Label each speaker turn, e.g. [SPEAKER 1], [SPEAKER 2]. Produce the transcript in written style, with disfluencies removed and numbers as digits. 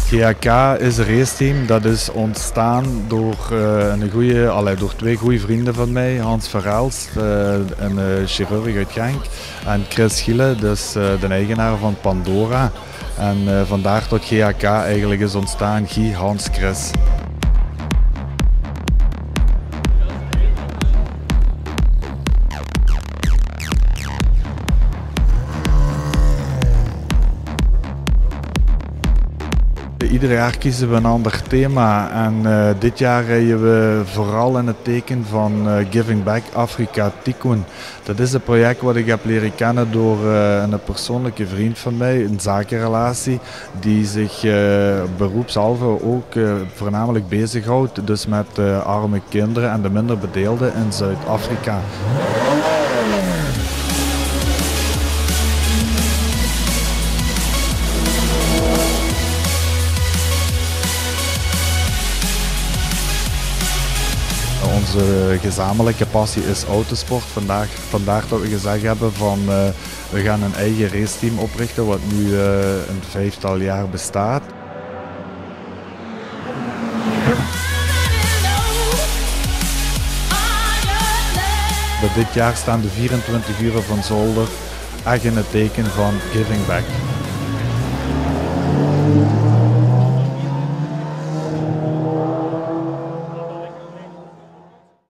[SPEAKER 1] GAK is een raceteam dat is ontstaan door, door twee goede vrienden van mij, Hans Verhelst, een chirurg uit Genk, en Chris Giele, dus de eigenaar van Pandora. En vandaar tot GAK eigenlijk is ontstaan, Guy, Hans, Chris. Ieder jaar kiezen we een ander thema en dit jaar rijden we vooral in het teken van Giving Back Africa Tikkun. Dat is een project wat ik heb leren kennen door een persoonlijke vriend van mij, een zakenrelatie, die zich beroepshalve ook voornamelijk bezighoudt dus met arme kinderen en de minder bedeelden in Zuid-Afrika. Onze gezamenlijke passie is autosport. Vandaar dat we gezegd hebben van we gaan een eigen raceteam oprichten wat nu een 5-tal jaar bestaat. Dit jaar staan de 24 uren van Zolder echt in het teken van Giving Back.